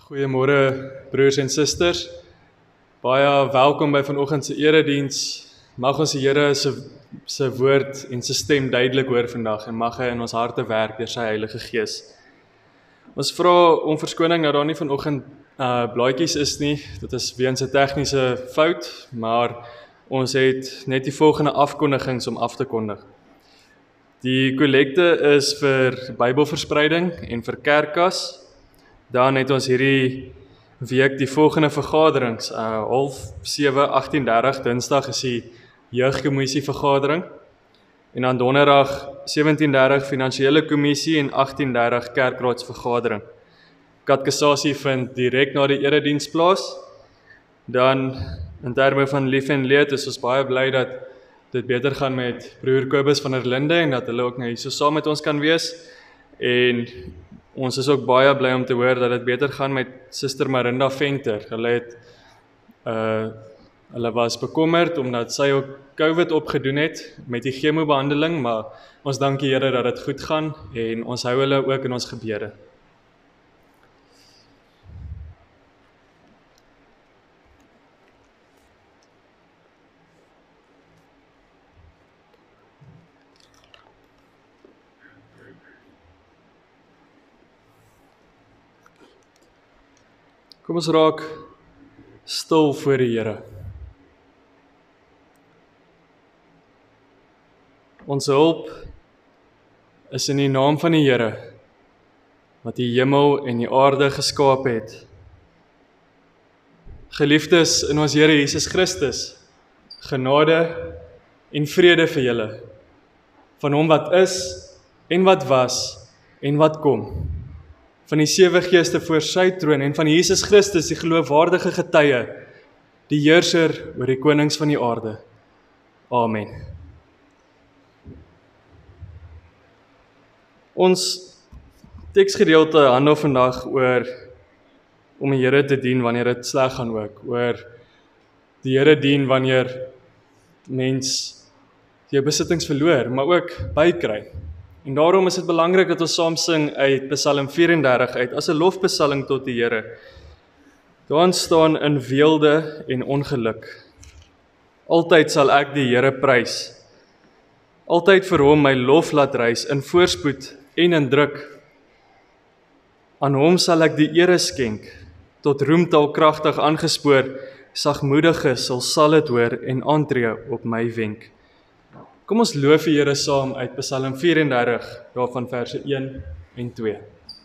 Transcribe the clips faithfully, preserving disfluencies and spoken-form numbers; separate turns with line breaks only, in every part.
Goeiemôre broers en susters. Baie welkom by vanoggend se erediens. Mag ons die Here se se woord en sy stem duidelik hoor vandag en mag hy in ons harte werk deur sy Heilige Gees. Ons vra om verskoning dat daar nie vanoggend uh, blaadjies is nie. Dit is weens 'n tegniese fout, maar ons het net die volgende afkondigings om af te kondig. Die kollekte is vir Bybelverspreiding en vir kerkkas. Dan het ons hierdie week die volgende vergaderings, uh, half sewe, agtien dertig, dinsdag is die jeugkommissie vergadering, en dan donderdag sewentien dertig finansiële kommissie en agtien dertig kerkraadsvergadering. Katekisasie vind direk na die erediens plaas. Dan in terme van lief en leed is ons baie bly dat dit beter gaan met broer Kobus van der Linde en dat hulle ook nou hier so saam met ons kan wees. En ons is ook baie bly om te hoor dat dit beter gaan met Suster Marinda Venter. Hulle het uh, hulle was bekommerd omdat sy ook COVID opgedoen het met die chemobehandeling, maar ons dank die Here dat dit goed gaan en ons hou hulle ook in ons gebede. Kom ons raak stil voor die Here. Ons hulp is in die naam van die Here, wat die hemel en die aarde geskaap het. Geliefdes in ons Here Jesus Christus, genade en vrede vir julle, van hom wat is en wat was en wat kom, van die sewe geeste voor sy troon en van Jesus Christus, die geloofwaardige getuie, die heerser oor die konings van die aarde. Amen. Ons teksgedeelte handel vandag oor om die Here te dien wanneer dit sleg gaan ook, oor die Here dien wanneer mens jou besittings verloor, maar ook bykry. En daarom is dit belangrik dat ons saam sing uit Psalm vyf en dertig uit, as 'n lofpsalm tot die Here. Daarin staan in weelde en ongeluk. Altyd sal ek die Here prys. Altyd vir hom my lof laat reis, in voorspoed en in druk. Aan hom sal ek die ere skenk, tot roemtaal kragtig aangespoor, sagmoediges sal sal dit hoor en aantree op my wenk. Kom ons loof die Here saam uit Psalm vyf en dertig, daarvan verse een en twee.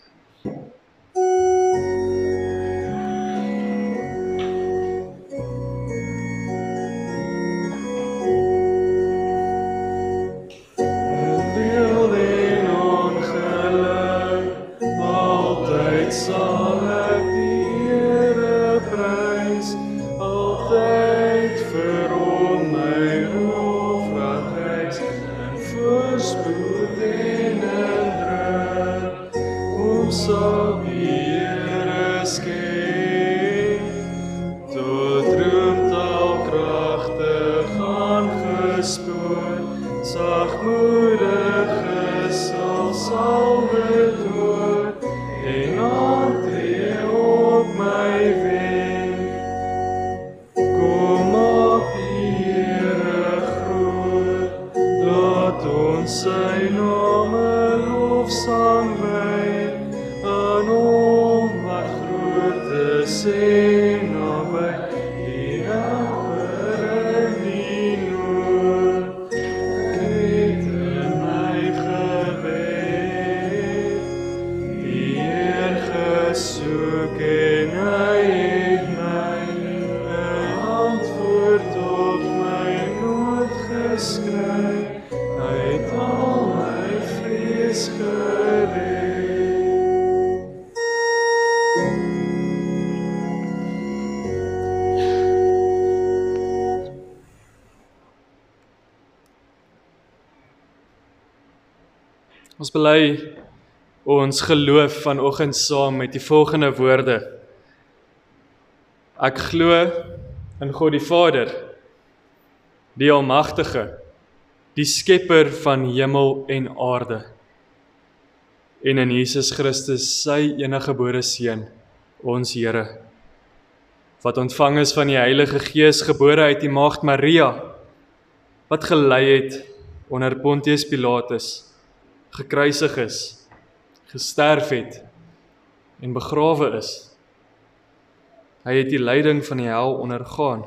Ons bely ons geloof vanoggend saam met die volgende woorde. Ek glo in God die Vader, die Almagtige, die Skepper van hemel en aarde, en in Jesus Christus sy eniggebore Seun, ons Here, wat ontvang is van die Heilige Gees, gebore uit die Maagd Maria, wat gelei het onder Pontius Pilatus, gekruisig is, gesterf het en begrawe is. Hy het die lyding van die hel ondergaan.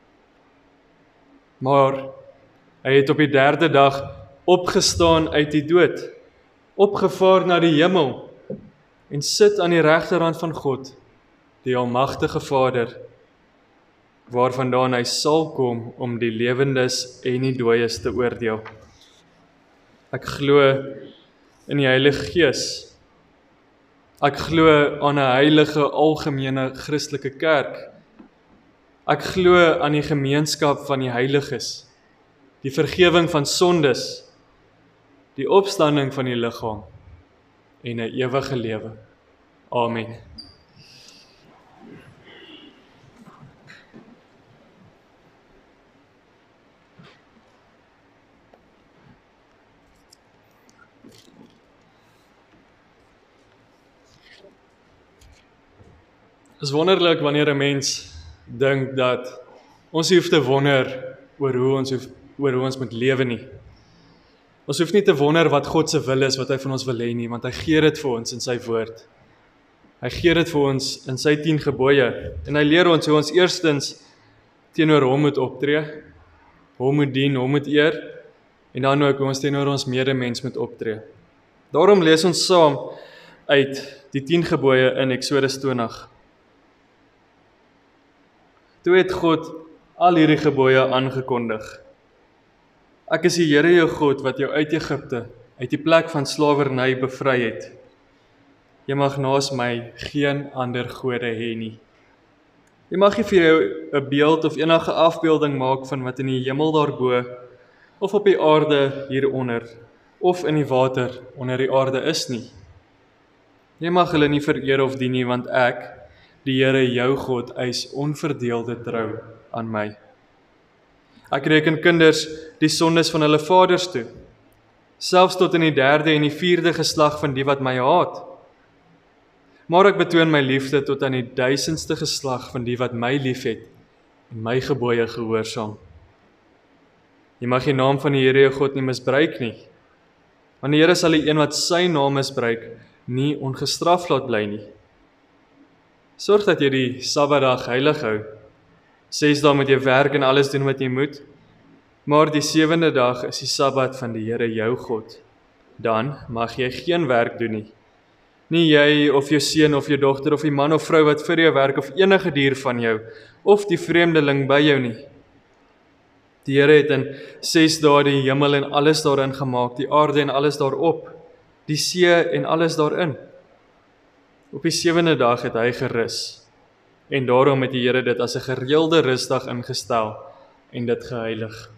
Maar hy het op die derde dag opgestaan uit die dood, opgevaar na die hemel en sit aan die regterhand van God, die almagtige Vader, waarvandaan hy sal kom om die lewendes en die dooies te oordeel. Ek glo in die Heilige Gees. Ek glo aan 'n heilige algemene Christelike kerk. Ek glo aan die gemeenskap van die heiliges, die vergewing van sondes, die opstanding van die liggaam en 'n ewige lewe. Amen. Het is wonderlik wanneer 'n mens dink dat ons hoef te wonder oor hoe ons hoef, oor hoe ons moet lewe nie. Ons hoef nie te wonder wat God se wil is, wat hy van ons wil hê nie, want hy gee dit vir ons in sy woord. Hy gee dit vir ons in sy tien gebooie en hy leer ons hoe ons eerstens teenoor hom moet optree, hom moet dien, hom moet eer en dan ook hoe ons teenoor ons medemens moet optree. Daarom lees ons saam uit die tien gebooie in Eksodus twintig. Toe het God al hierdie gebooie aangekondig. Ek is die Here jou God wat jou uit Egipte, uit die plek van slawerny bevry het. Jy mag naas my geen ander gode hê nie. Jy mag nie vir jou 'n beeld of enige afbeelding maak van wat in die hemel daarbo, of op die aarde hieronder, of in die water onder die aarde is nie. Jy mag hulle nie vereer of dien nie, want ek, die Here jou God, eis onverdeelde trou aan my. Ek reken kinders die sondes van hulle vaders toe, selfs tot in die derde en die vierde geslag van die wat my haat. Maar ek betoon my liefde tot aan die duisendste geslag van die wat my liefhet en my gebooie gehoorsaam. Jy mag die naam van die Here jou God nie misbruik nie, want die Here sal die een wat sy naam misbruik nie ongestraf laat bly nie. Sorg dat jy die Sabbatdag heilig hou. Ses dae moet jy werk en alles doen wat jy moet, maar die sewende dag is die Sabbat van die Here jou God. Dan mag jy geen werk doen nie. Nie jy of jou seun of jou dogter of die man of vrou wat vir jou werk of enige dier van jou of die vreemdeling by jou nie. Die Here het in ses dae die hemel en alles daarin gemaak, die aarde en alles daarop, die see en alles daarin. Op die sewende dag het hy gerus, en daarom het die Here dit as 'n gereelde rusdag ingestel en dit geheilig.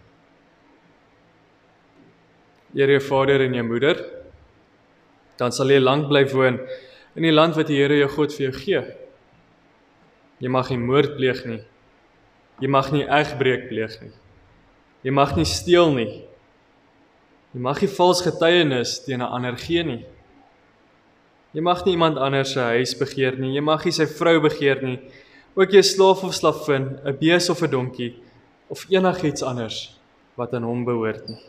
Eer jou vader en jou moeder, dan sal jy lank bly woon in die land wat die Here jou God vir jou gee. Jy mag nie moord pleeg nie, jy mag nie egbreek pleeg nie, jy mag nie steel nie, jy mag nie vals getuienis teen 'n ander gee nie, jy mag nie iemand anders se huis begeer nie, jy mag nie sy vrou begeer nie, ook jy slaaf of slavin, 'n bees of 'n donkie, of enigiets anders wat aan hom behoort nie.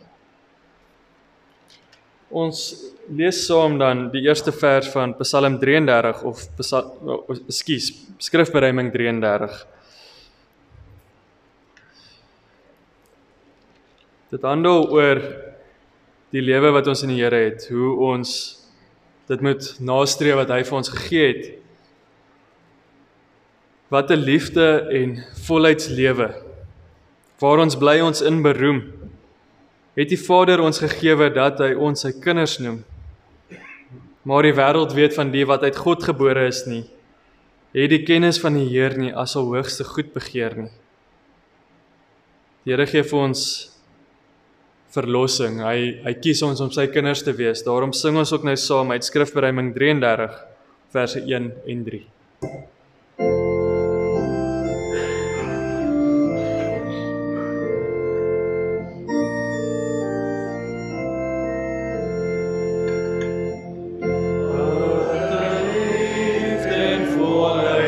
Ons lees saam dan die eerste vers van Psalm drieëndertig, of, ekskuus, skrifberuiming drieëndertig. Dit handel oor die lewe wat ons in die Here het, hoe ons dit moet nastreef wat hy vir ons gegee het. Wat 'n liefde en volheidslewe, waar ons bly ons in beroem, het die Vader ons gegewe dat hy ons sy kinders noem. Maar die wêreld weet van die wat uit God gebore is nie, het die kennis van die Heer nie as al hoogste goed begeer nie. Die Here gee vir ons verlossing, hy, hy kies ons om sy kinders te wees, daarom sing ons ook nou saam uit skrifberuiming drieëndertig, verse een en drie. Wat 'n liefde en volheid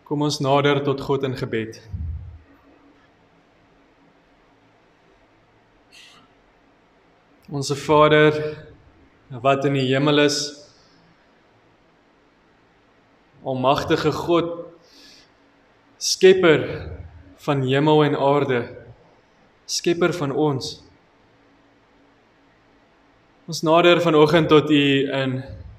Kom ons nader tot God in gebed. Onse Vader, wat in die hemel is, almagtige God, skepper van hemel en aarde, skepper van ons. Ons nader vanoggend tot U in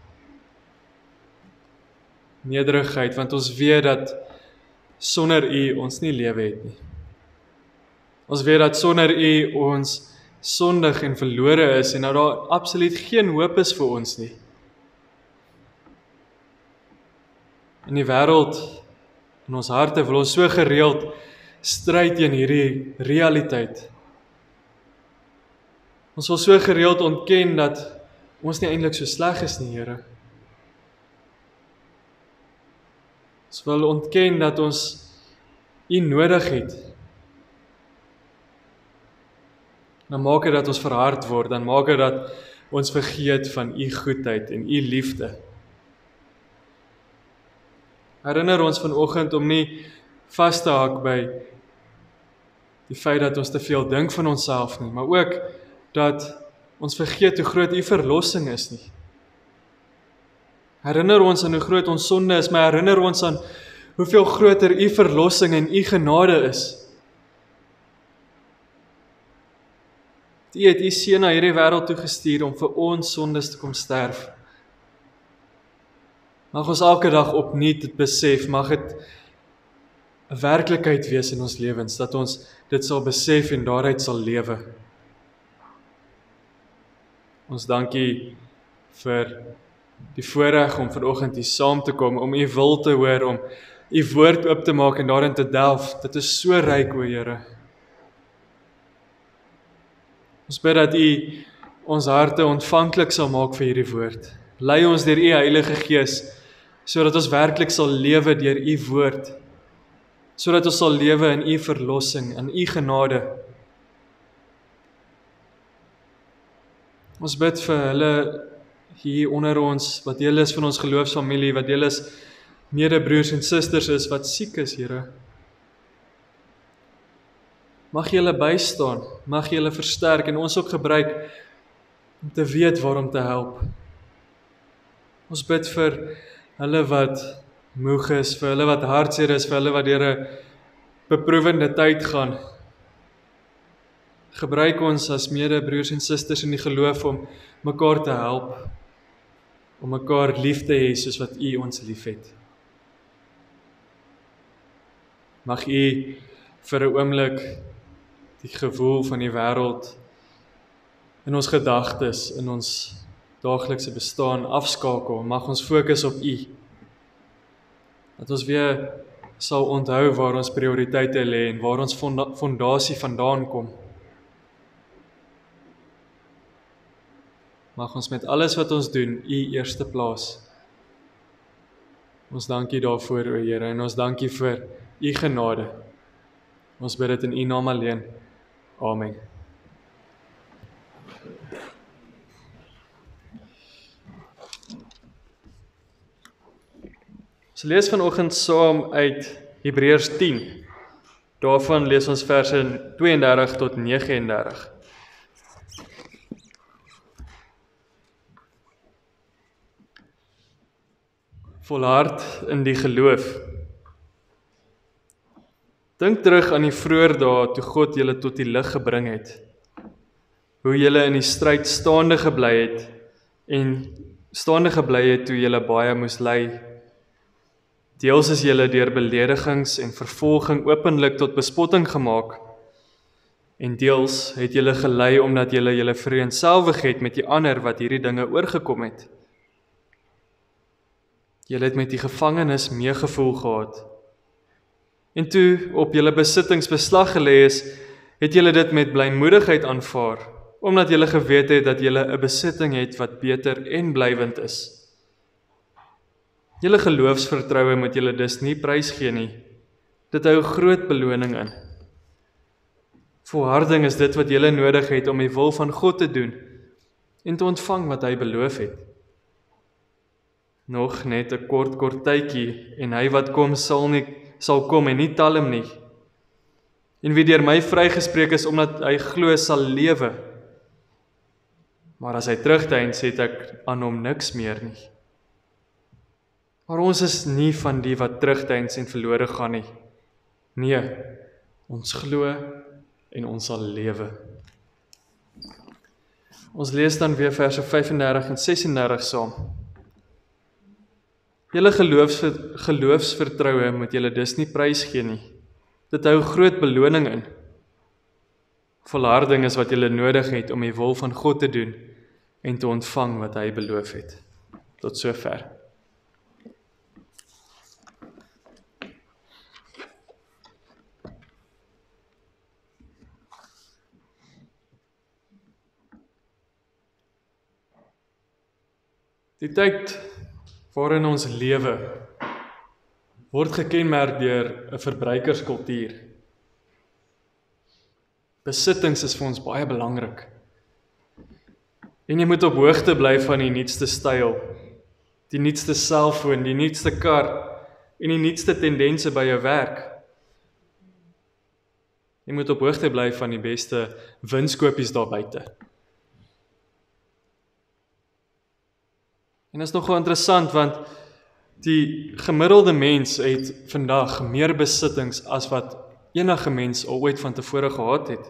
nederigheid, want ons weet dat sonder U ons nie lewe het nie. Ons weet dat sonder U ons sondig en verlore is en dat daar absoluut geen hoop is vir ons nie. In die wêreld, in ons harte wil ons so gereeld stryd teen hierdie realiteit. Ons wil so gereeld ontken dat ons nie eintlik so sleg is nie, Here. Ons wil ontken dat ons U nodig het. Dan maak dit dat ons verhard word, dan maak dit dat ons vergeet van U goedheid en U liefde. Herinner ons vanoggend om nie vas te haak by die feit dat ons te veel dink van onsself nie, maar ook dat ons vergeet hoe groot U verlossing is nie. Herinner ons aan hoe groot ons sonde is, maar herinner ons aan hoeveel groter U verlossing en U genade is. U het U seun na hierdie wêreld toe gestuur om vir ons sondes te kom sterf. Mag ons elke dag opnuut dit besef, mag dit 'n werklikheid wees in ons lewens, dat ons dit sal besef en daaruit sal lewe. Ons dank U vir die voorreg om vanoggend hier saam te kom, om U wil te hoor, om U woord oop te maak en daarin te delf. Dit is so ryk, o Here. Ons bid dat U ons harte ontvanklik sal maak vir hierdie woord. Lei ons deur U Heilige Gees, sodat ons werklik sal lewe deur U woord, sodat ons sal lewe in U verlossing, in U genade. Ons bid vir hulle hier onder ons, wat deel is van ons geloofsfamilie, wat deel is medebroers en susters is, wat siek is, Here. Mag jy hulle bystaan, mag jy hulle versterk en ons ook gebruik om te weet waarom te help. Ons bid vir hulle wat moeg is, vir hulle wat hartseer is, vir hulle wat deur 'n beproewende tyd gaan. Gebruik ons as medebroers en susters in die geloof om mekaar te help, om mekaar lief te hê soos wat U ons liefhet. Mag U vir 'n oomblik die gewoel van die wêreld in ons gedagtes, in ons daaglikse bestaan afskakel. Mag ons fokus op U. Dat ons weer sal onthou waar ons prioriteite lê en waar ons fonda- fondasie vandaan kom. Mag ons met alles wat ons doen, U eerste plaas. Ons dank U daarvoor, o Here, en ons dank U vir U genade. Ons bid dit in U naam alleen. Amen. Ons lees vanoggend saam uit Hebreërs tien. Daarvan lees ons verse tweeëndertig tot negenendertig. Volhard in die geloof. Dink terug aan die vroeë dae toe God julle tot die lig gebring het. Hoe julle in die stryd staande gebly het en staande gebly het toe julle baie moes ly. Deels is julle deur beledigings en vervolging openlik tot bespotting gemaak. En deels het julle gelei omdat julle julle vereenselwig het met die ander wat hierdie dinge oorgekom het. Julle het met die gevangenes meegevoel gehad. En toe op julle besittings beslag gelê is, het julle dit met blymoedigheid aanvaar, omdat julle geweet het dat julle 'n besitting het wat beter en blywend is. Julle geloofsvertroue moet julle dus nie prysgee nie. Dit hou groot beloning in. Volharding is dit wat julle nodig het om die wil van God te doen en te ontvang wat hy beloof het. Nog net 'n kort kort tydjie, en hy wat kom sal nie sal kom en nie talm nie. En wie deur my vrygespreek is omdat hy glo sal lewe. Maar as hy terugdeins, het ek aan hom niks meer nie. Maar ons is nie van die wat terugdeins en verlore gaan nie. Nee, ons glo en ons sal lewe. Ons lees dan weer verse vyf en dertig en ses en dertig saam. Julle geloofsver, geloofsvertroue moet julle dus nie prys gee nie. Dit hou groot beloning in. Volharding is wat julle nodig het om die wil van God te doen en te ontvang wat hy beloof het. Tot sover. Die tyd waarin ons lewe word gekenmerk deur 'n verbruikerskultuur. Besittings is vir ons baie belangrik. En jy moet op hoogte bly van die nuutste styl, die nuutste selfoon, die nuutste kar en die nuutste tendense by jou werk. Jy moet op hoogte bly van die beste winskoopies daar buite. En dit is nogal interessant, want die gemiddelde mens het vandag meer besittings as wat enige mens al ooit van tevore gehad het.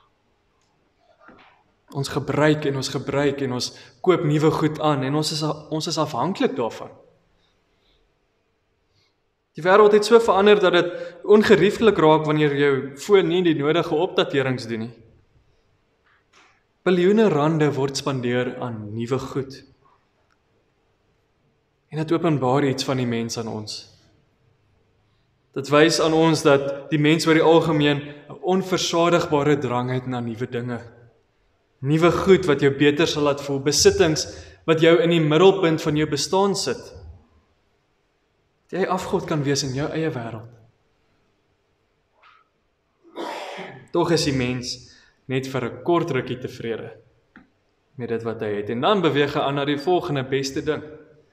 Ons gebruik en ons gebruik en ons koop nuwe goed aan en ons is, ons is afhanklik daarvan. Die wêreld het so verander dat dit ongerieflik raak wanneer jou foon nie die nodige opdaterings doen nie. Biljoene rande word spandeer aan nuwe goed. En dit openbaar iets van die mens aan ons. Dit wys aan ons dat die mens oor die algemeen 'n onversadigbare drang het na nuwe dinge. Nuwe goed wat jou beter sal laat voel, besittings wat jou in die middelpunt van jou bestaan sit. Dat jy afgod kan wees in jou eie wêreld. Tog is die mens net vir 'n kort rukkie tevrede met dit wat hy het, en dan beweeg hy aan na die volgende beste ding.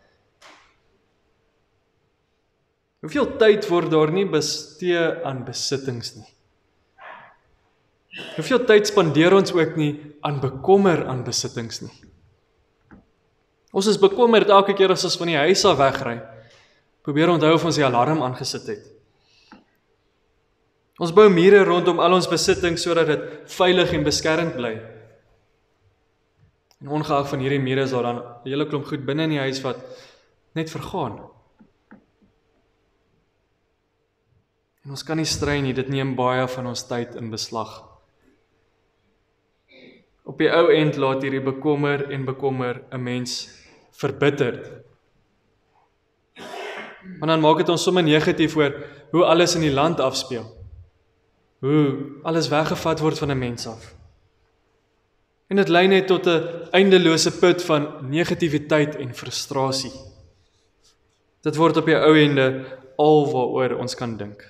Hoeveel tyd word daar nie bestee aan besittings nie? Hoeveel tyd spandeer ons ook nie aan bekommer aan besittings nie? Ons is bekommerd elke keer as ons van die huis af wegry. Probeer onthou of ons die alarm aangesit het. Ons bou mure rondom al ons besittings sodat dit veilig en beskermd bly. En ongeag van hierdie mure is daar dan 'n hele klomp goed binne in die huis wat net vergaan. En ons kan nie strei nie, dit neem baie van ons tyd in beslag. Op die ou end laat hierdie bekommer en bekommer 'n mens verbitterd. Maar dan maak dit ons sommer negatief oor hoe alles in die land afspeel. Hoe alles weggevat word van 'n mens af. En dit lei net tot 'n eindelose put van negativiteit en frustrasie. Dit word op die ou ende al waaroor ons kan dink.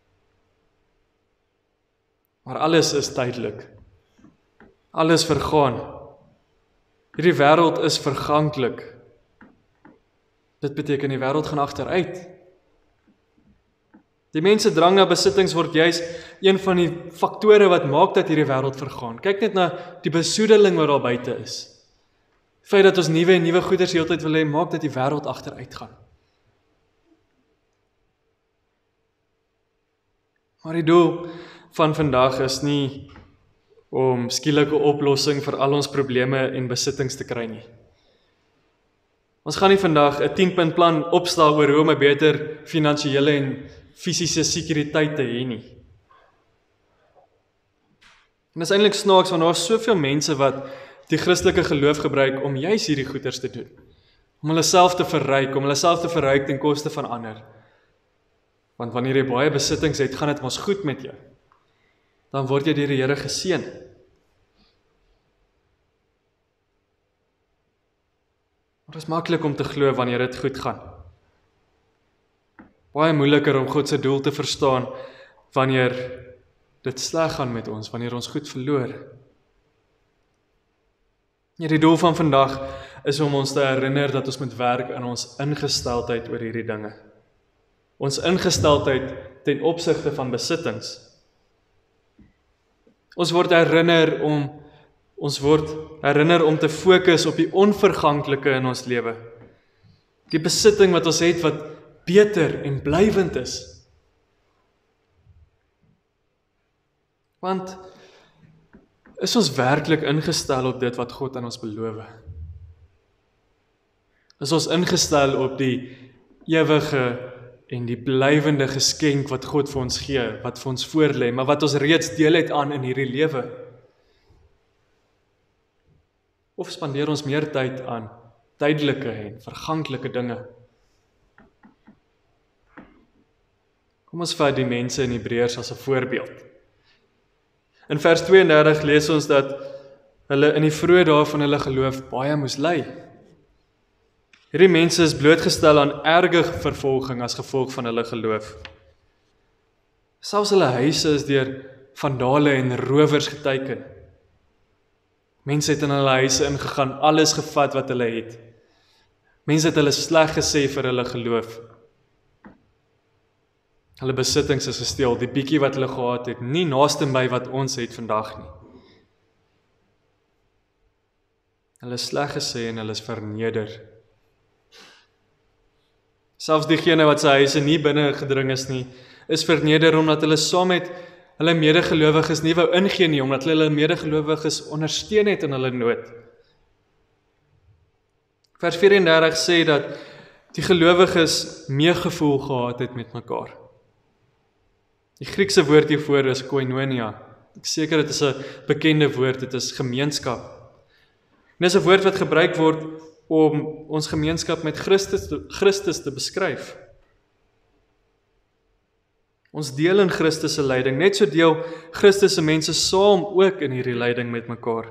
Maar alles is tydelik. Alles vergaan. Hierdie wêreld is verganklik. Dit beteken die wêreld gaan agteruit. Die mense drang na besittings word juis een van die faktore wat maak dat hierdie wêreld vergaan. Kyk net na die besoedeling wat daar buite is. Die feit dat ons nuwe en nuwe goederes heeltyd wil hê, maak dat die wêreld agteruit gaan. Maar die doel van vandag is nie om skielike oplossing vir al ons probleme en besittings te kry nie. Ons gaan nie vandag 'n tien-punt plan opstel oor hoe om 'n beter finansiële en fisiese sekuriteit te hê nie. En dit is eintlik snaaks, want daar is soveel mense wat die Christelike geloof gebruik om juis hierdie goeders te doen. Om hulle self te verryk, om hulle self te verryk ten koste van ander. Want wanneer jy baie besittings het, gaan dit mos goed met jou. Dan word jy deur die Here geseën. Maar dit is maklik om te glo wanneer dit goed gaan. Baie moeiliker om God se doel te verstaan wanneer dit sleg gaan met ons, wanneer ons goed verloor. Ja, die doel van vandag is om ons te herinner dat ons moet werk aan ons ingesteldheid oor hierdie dinge. Ons ingesteldheid ten opsigte van besittings. Ons word herinner om ons word herinner om te fokus op die onverganklike in ons lewe. Die besitting wat ons het wat beter en blywend is. Want is ons werklik ingestel op dit wat God aan ons beloof? Is ons ingestel op die ewige en die blywende geskenk wat God vir ons gee, wat vir ons voorlê, maar wat ons reeds deel het aan in hierdie lewe? Of spandeer ons meer tyd aan tydelike en verganklike dinge? Kom ons vat die mense in Hebreërs as 'n voorbeeld. In vers tweeëndertig lees ons dat hulle in die vroeë dae van hulle geloof baie moes ly. Hierdie mense is blootgestel aan erge vervolging as gevolg van hulle geloof. Selfs hulle huise is deur vandale en rowers geteiken. Mense het in hulle huise ingegaan, alles gevat wat hulle het. Mense het hulle sleg gesê vir hulle geloof. Hulle besittings is gesteel, die bietjie wat hulle gehad het, nie naaste by wat ons het vandag nie. Hulle is sleg gesê en hulle is verneder. Selfs diegene wat sy huise nie binne gedring is nie, is verneder omdat hulle saam met hulle medegelowiges nie wou ingee nie, omdat hulle hulle medegelowiges ondersteun het in hulle nood. Vers vyf-en-dertig sê dat die gelowiges meegevoel gehad het met mekaar. Die Griekse woord hiervoor is koinonia. Ek seker dit is 'n bekende woord, dit is gemeenskap. En dit is 'n woord wat gebruik word om ons gemeenskap met Christus, Christus te beskryf. Ons deel in Christus se lyding, net so deel Christus se mense saam ook in hierdie lyding met mekaar.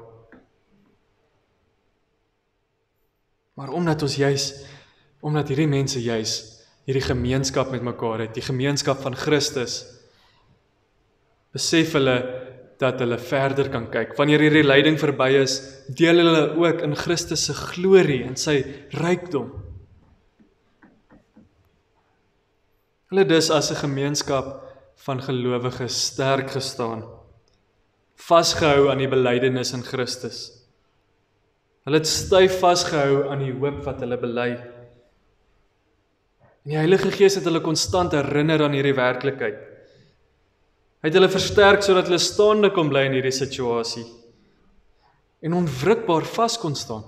Maar omdat ons juis, omdat hierdie mense juis hierdie gemeenskap met mekaar het, die gemeenskap van Christus, besef hulle dat hulle verder kan kyk. Wanneer hierdie lyding verby is, deel hulle ook in Christus se glorie en sy rykdom. Hulle dus as 'n gemeenskap van gelowiges sterk gestaan, vasgehou aan die belydenis in Christus. Hulle het styf vasgehou aan die hoop wat hulle bely. En die Heilige Gees het hulle konstant herinner aan hierdie werklikheid. Hy het hulle versterk sodat hulle staande kon bly in hierdie situasie en onwrikbaar vas kon staan.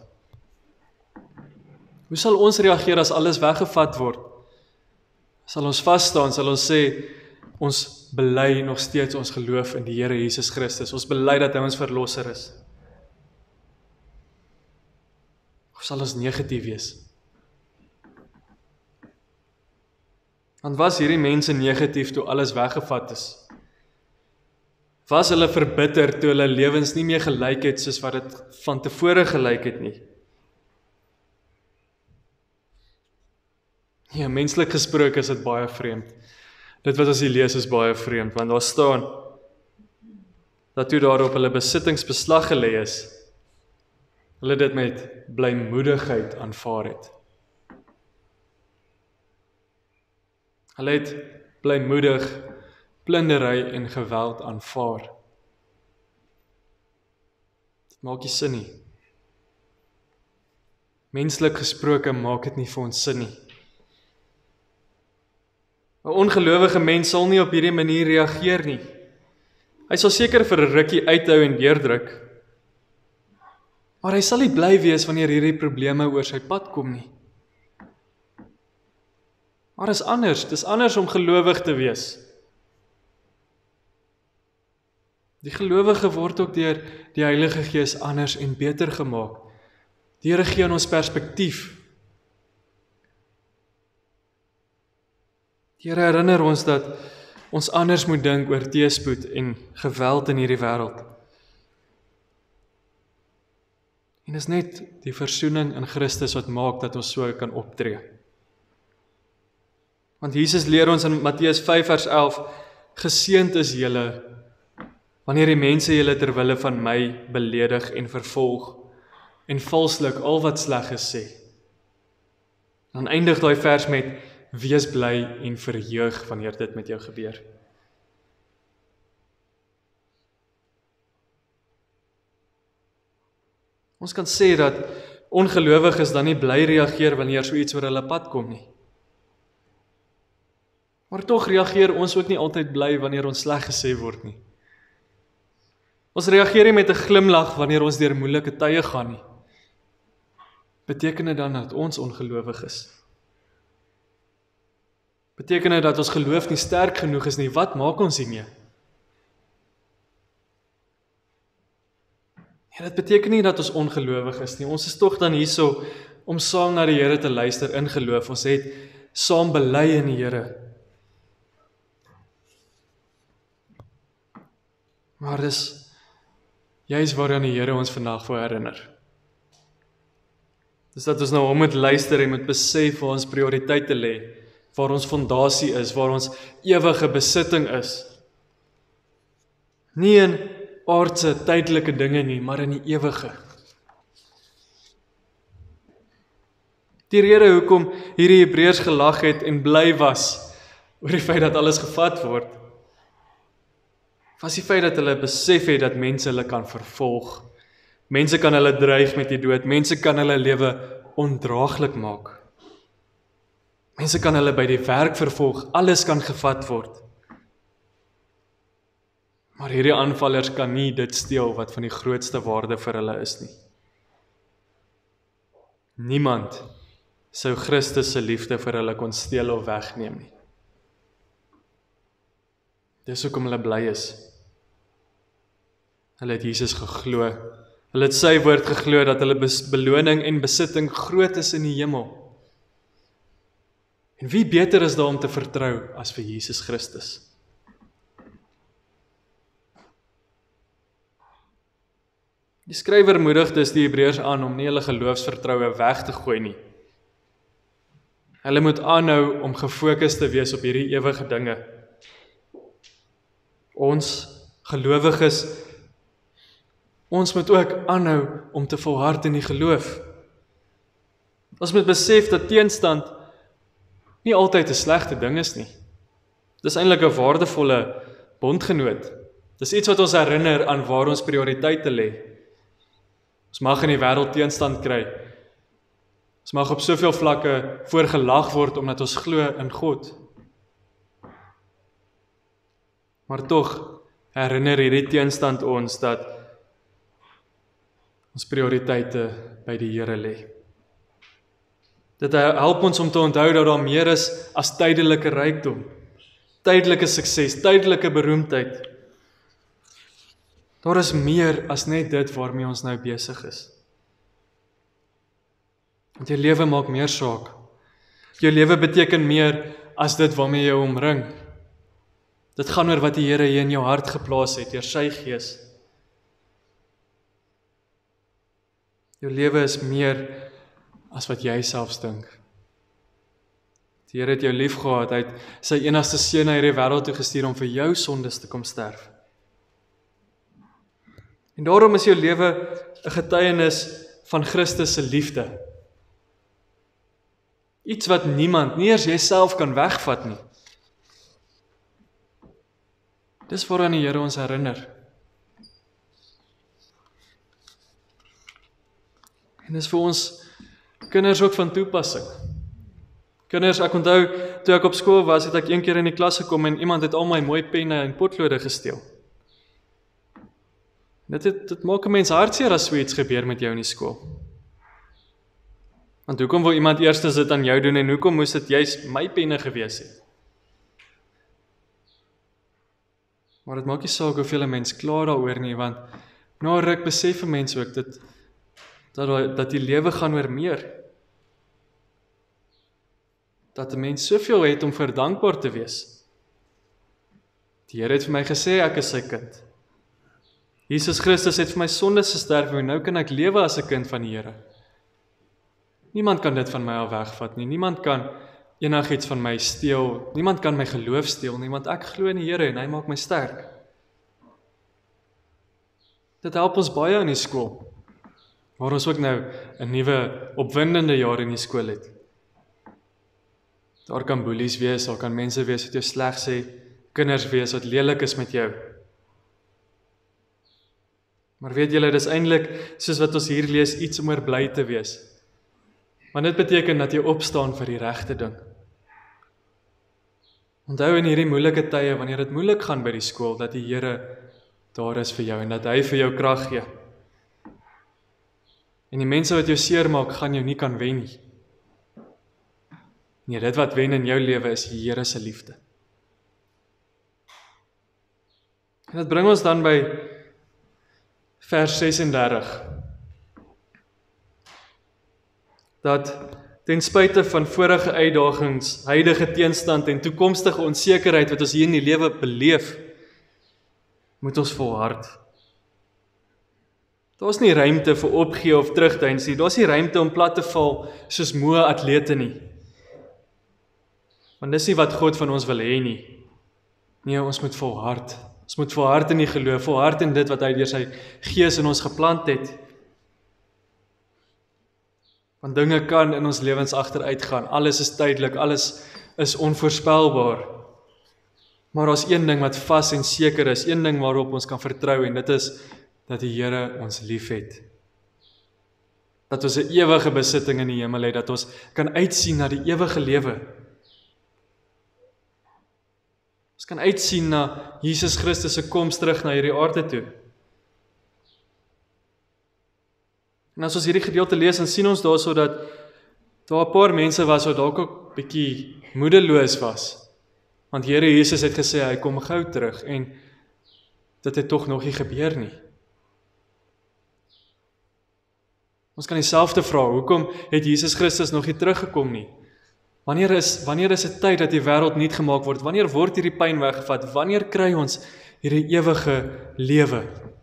Hoe sal ons reageer as alles weggevat word? Sal ons vas staan, sal ons sê, ons bely nog steeds ons geloof in die Here Jesus Christus, ons bely dat hy ons verlosser is? Of sal ons negatief wees? Want was hierdie mense negatief toe alles weggevat is? Was hulle verbitter toe hulle lewens nie meer gelyk het soos wat dit van tevore gelyk het nie? Ja, menslik gesproke is dit baie vreemd. Dit wat ons hier lees is baie vreemd, want daar staan dat toe daarop hulle besittings beslag gelê is, hulle dit met blymoedigheid aanvaar het. Hulle het blymoedig plundery en geweld aanvaar. Dit maak nie sin nie. Menslik gesproke maak dit nie vir ons sin nie. 'n Ongelowige mens sal nie op hierdie manier reageer nie. Hy sal seker vir 'n rukkie uithou en deurdruk, maar hy sal nie bly wees wanneer hierdie probleme oor sy pad kom nie. Maar is anders, dis anders om gelowig te wees. Die gelowige word ook deur die Heilige Gees anders en beter gemaak. Die Here gee aan ons perspektief. Die Here herinner ons dat ons anders moet dink oor teëspoed en geweld in hierdie wêreld. En is net die versoening in Christus wat maak dat ons so kan optree. Want Jesus leer ons in Matteus vyf vers elf, geseënd is julle wanneer die mense julle ter wille van my beledig en vervolg, en valslik al wat sleg is sê. Dan eindig daai vers met, wees bly en verheug wanneer dit met jou gebeur. Ons kan sê dat ongelowiges dan nie bly reageer wanneer so iets oor hulle pad kom nie. Maar tog reageer ons ook nie altyd bly wanneer ons sleg gesê word nie. Ons reageer nie met 'n glimlag wanneer ons deur moeilike tye gaan nie. Beteken dit dan dat ons ongelowig is? Beteken dit dat ons geloof nie sterk genoeg is nie? Wat maak ons hiermee? Ja, dit beteken nie dat ons ongelowig is nie. Ons is tog dan hierso om saam na die Here te luister in geloof. Ons het saam bely in die Here. Maar dis juis waaraan die Here ons vandag wil herinner. Dis dat ons nou hom moet luister en moet besef waar ons prioriteite lê, waar ons fondasie is, waar ons ewige besitting is. Nie in aardse, tydelike dinge nie, maar in die ewige. Die rede hoekom hierdie Hebreërs gelag het en bly was oor die feit dat alles gevat word, was die feit dat hulle besef het dat mense hulle kan vervolg. Mense kan hulle dreig met die dood. Mense kan hulle lewe ondraaglik maak. Mense kan hulle by die werk vervolg. Alles kan gevat word. Maar hierdie aanvallers kan nie dit steel wat van die grootste waarde vir hulle is nie. Niemand sou Christus se liefde vir hulle kon steel of wegneem nie. Dis hoekom hulle bly is. Hulle het Jesus geglo. Hulle het sy woord geglo dat hulle beloning en besitting groot is in die hemel. En wie beter is daar om te vertrou as vir Jesus Christus? Die skrywer moedig dus die Hebreërs aan om nie hulle geloofsvertroue weg te gooi nie. Hulle moet aanhou om gefokus te wees op hierdie ewige dinge. Ons gelowiges, ons moet ook aanhou om te volhard in die geloof. Ons moet besef dat teenstand nie altyd 'n slegte ding is nie. Dis eintlik 'n waardevolle bondgenoot. Dis iets wat ons herinner aan waar ons prioriteite lê. Ons mag in die wêreld teenstand kry. Ons mag op soveel vlakke voorgelag word omdat ons glo in God. Maar tog herinner hierdie teenstand ons dat ons prioriteite by die Here lê. Dit help ons om te onthou dat daar meer is as tydelike rykdom, tydelike sukses, tydelike beroemdheid. Daar is meer as net dit waarmee ons nou besig is. Want jou lewe maak meer saak. Jou lewe beteken meer as dit waarmee jy omring. Dit gaan oor wat die Here hier in jou hart geplaas het, deur sy Gees. Jou lewe is meer as wat jy selfs dink. Die Here het jou lief gehad, hy het sy enigste seun na hierdie wêreld toe gestuur om vir jou sondes te kom sterf. En daarom is jou lewe 'n getuienis van Christus se liefde. Iets wat niemand, nie eers jouself kan wegvat nie. Dis waaraan die Here ons herinner. En dis vir ons kinders ook van toepassing. Kinders, ek onthou, toe ek op skool was, het ek een keer in die klas gekom en iemand het al my mooi penne en potlode gesteel. Dit, het, dit maak 'n mens hartseer as so iets gebeur met jou in die skool. Want hoekom wil iemand eers dit aan jou doen en hoekom moes dit juist my penne gewees het? Maar dit maak nie saak hoeveel 'n mens klaar daaroor nie, want na 'n ruk besef 'n mens ook dit, dat, dat die lewe gaan oor meer. Dat 'n mens soveel het om vir dankbaar te wees. Die Here het vir my gesê ek is sy kind. Jesus Christus het vir my sondes gesterf en nou kan ek lewe as 'n kind van die Here. Niemand kan dit van my af wegvat nie. Niemand kan enigiets van my steel. Niemand kan my geloof steel nie, want ek glo in die Here en hy maak my sterk. Dit help ons baie in die skool. waar ons ook nou 'n nuwe opwindende jaar in die skool het. Daar kan boelies wees, daar kan mense wees wat jou sleg sê, kinders wees wat lelik is met jou. Maar weet julle, dis eintlik, soos wat ons hier lees, iets om oor bly te wees. Want dit beteken dat jy opstaan vir die regte ding. Onthou in hierdie moeilike tye, wanneer dit moeilik gaan by die skool, dat die Here daar is vir jou en dat hy vir jou krag gee. En die mense wat jou seermaak, gaan jou nie kan wen nie. Nee, dit wat wen in jou lewe is die Here se liefde. En dit bring ons dan by vers ses en dertig. Dat ten spyte van vorige uitdagings, huidige teenstand en toekomstige onsekerheid wat ons hier in die lewe beleef, moet ons volhard. Daar's nie ruimte vir opgee of terugdeins nie. Daar's nie ruimte om plat te val soos moe atlete nie. Want dis nie wat God van ons wil hê nie. Nee, ons moet volhard. Ons moet volhard in die geloof, volhard in dit wat hy deur sy gees in ons geplant het. Want dinge kan in ons lewens agteruit gaan. Alles is tydelik, alles is onvoorspelbaar. Maar daar's een ding wat vas en seker is, een ding waarop ons kan vertrou, en dit is dat die Here ons liefhet. Dat ons 'n ewige besitting in die hemel het, dat ons kan uitsien na die ewige lewe. Ons kan uitsien na Jesus Christus se koms terug na hierdie aarde toe. En as ons hierdie gedeelte lees, dan sien ons daarso dat daar 'n paar mense was wat dalk ook bietjie moedeloos was. Want Here Jesus het gesê hy kom gou terug en dit het tog nog nie gebeur nie. Ons kan dieselfde vra, hoekom het Jesus Christus nog nie teruggekom nie? Wanneer is wanneer is dit tyd dat die wêreld nuut gemaak word? Wanneer word hierdie pyn weggevat? Wanneer kry ons hierdie ewige lewe?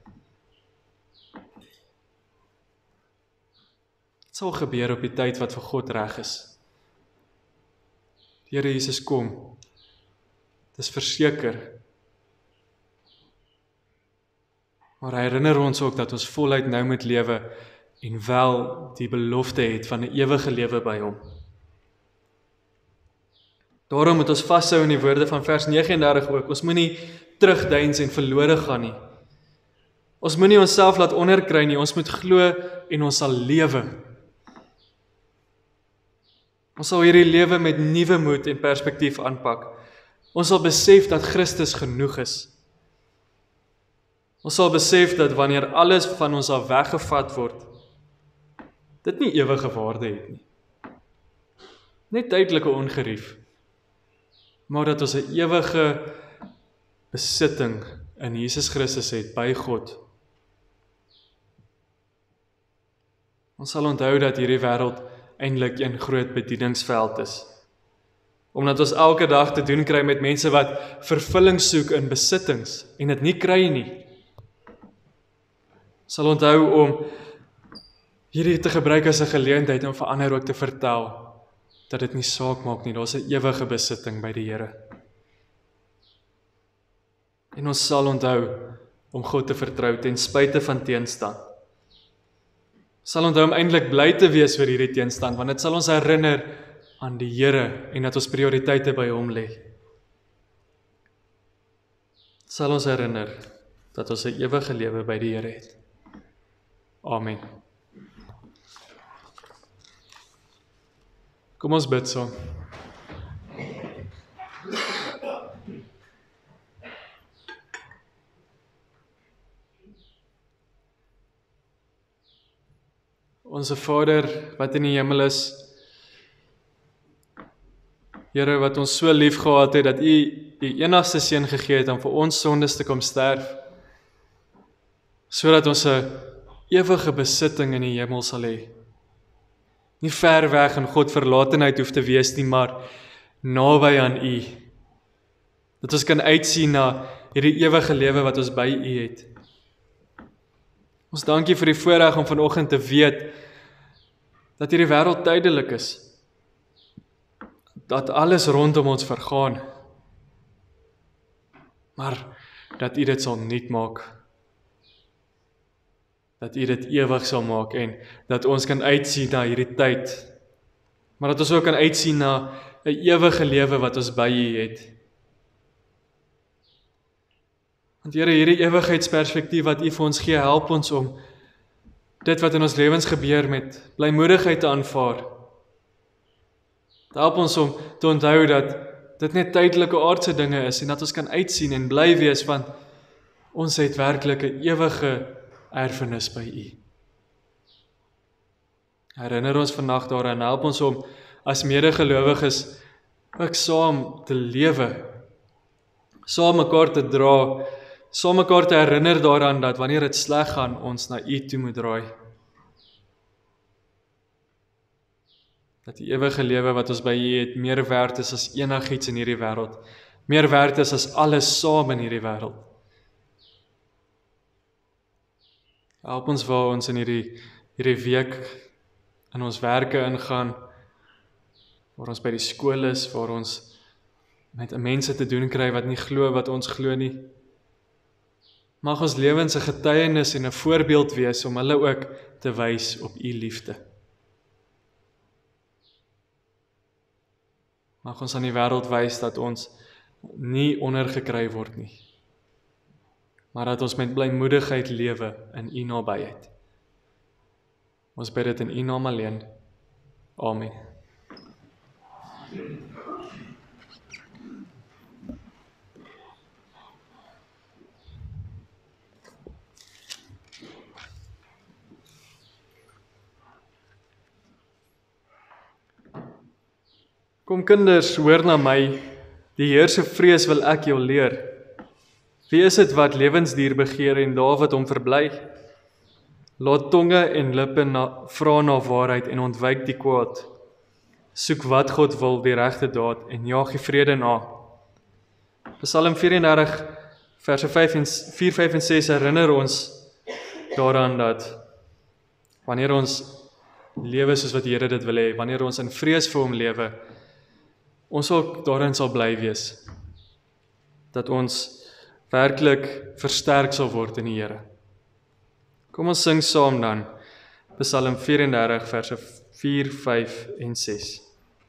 Dit sal gebeur op die tyd wat vir God reg is. Die Here Jesus kom. Dis verseker. Maar hy herinner ons ook dat ons voluit nou moet lewe en wel die belofte het van 'n ewige lewe by hom. Daarom moet ons vashou in die woorde van vers nege en dertig ook. Ons moenie terugdeins en verlore gaan nie. Ons moenie onsself laat onderkry nie. Ons moet glo en ons sal lewe. Ons sal hierdie lewe met nuwe moed en perspektief aanpak. Ons sal besef dat Christus genoeg is. Ons sal besef dat wanneer alles van ons af weggevat word, dit nie ewige waarde het nie. Net tydelike ongerief. Maar dat ons 'n ewige besitting in Jesus Christus het by God. Ons sal onthou dat hierdie wêreld eintlik een groot bedieningsveld is. Omdat ons elke dag te doen kry met mense wat vervulling soek in besittings en dit nie kry nie. Ons sal onthou om hierdie te gebruik as 'n geleentheid om vir ander ook te vertel dat dit nie saak maak nie, daar's 'n ewige besitting by die Here. En ons sal onthou om God te vertrou ten spyte van teenstand. Ons sal onthou om eintlik bly te wees vir hierdie teenstand, want dit sal ons herinner aan die Here en dat ons prioriteite by hom lê. Dit sal ons herinner dat ons 'n ewige lewe by die Here het. Amen. Kom ons bid saam. Onse Vader wat in die hemel is, Here wat ons so lief gehad het dat U U enigste seun gegee het om vir ons sondes te kom sterf, sodat ons 'n ewige besitting in die hemel sal hê. Nie ver weg in God verlatenheid hoef te wees nie, maar naby aan U. Dat ons kan uitsien na hierdie ewige lewe wat ons by U het. Ons dankie vir die voorreg om vanoggend te weet dat hierdie wêreld tydelik is. Dat alles rondom ons vergaan. Maar dat U dit sal nuut maak. dat U dit ewig sal maak en dat ons kan uitsien na hierdie tyd, maar dat ons ook kan uitsien na 'n ewige lewe wat ons by U het. Want Here, hierdie ewigheidsperspektief wat U vir ons gee, help ons om dit wat in ons lewens gebeur met blymoedigheid te aanvaar. Help ons om te onthou dat dit net tydelike aardse dinge is en dat ons kan uitsien en bly wees, want ons het werklik 'n ewige erfenis by U. Herinner ons vandag daaraan, help ons om as medegelowiges ook saam te lewe, saam mekaar te dra, saam mekaar te herinner daaraan dat wanneer dit sleg gaan, ons na U toe moet draai. Dat die ewige lewe wat ons by U het, meer werd is as enigiets in hierdie wêreld, meer werd is as alles saam in hierdie wêreld. Help ons waar ons in hierdie, hierdie week in ons werke ingaan, waar ons by die skool is, waar ons met mense te doen kry wat nie glo wat ons glo nie. Mag ons lewens 'n getuienis en 'n voorbeeld wees om hulle ook te wys op U liefde. Mag ons aan die wêreld wys dat ons nie ondergekry word nie, maar dat ons met blymoedigheid lewe in U nabyheid. Ons bid dit in U naam alleen. Amen. Kom kinders, hoor na my, die Heer se vrees wil ek jou leer. Wie is dit wat lewensduur begeer en Dawid hom verbly? Laat tonge en lippe na, vra na waarheid en ontwyk die kwaad. Soek wat God wil, die regte daad en jaag die vrede na. Psalm vyf en dertig verse vier, vyf en ses herinner ons daaraan dat wanneer ons lewe soos wat die Here dit wil hê, wanneer ons in vrees vir hom lewe, ons ook daarin sal bly wees, dat ons werklik versterk sal word in die Here. Kom ons sing saam dan, Psalm vyf en dertig, verse vier, vyf en ses.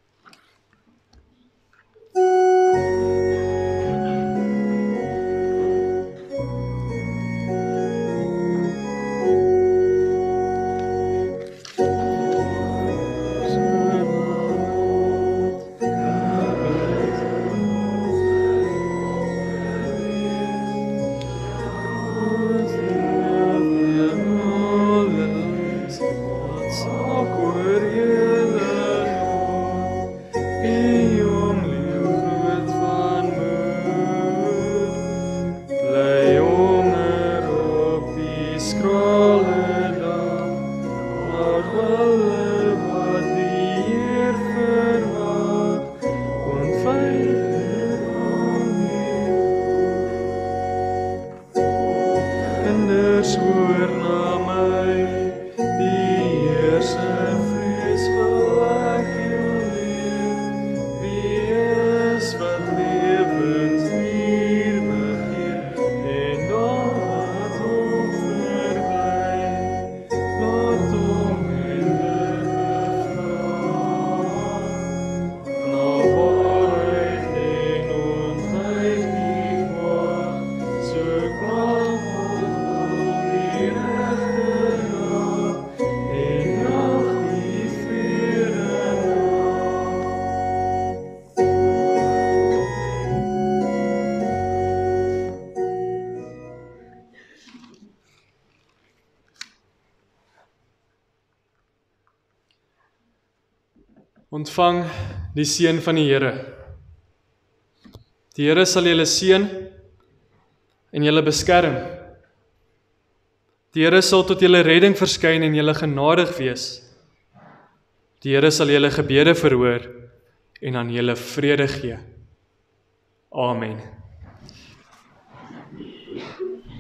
Ontvang die seën van die Here. Die Here sal julle seën en julle beskerm. Die Here sal tot julle redding verskyn en julle genadig wees. Die Here sal julle gebede verhoor en aan julle vrede gee. Amen.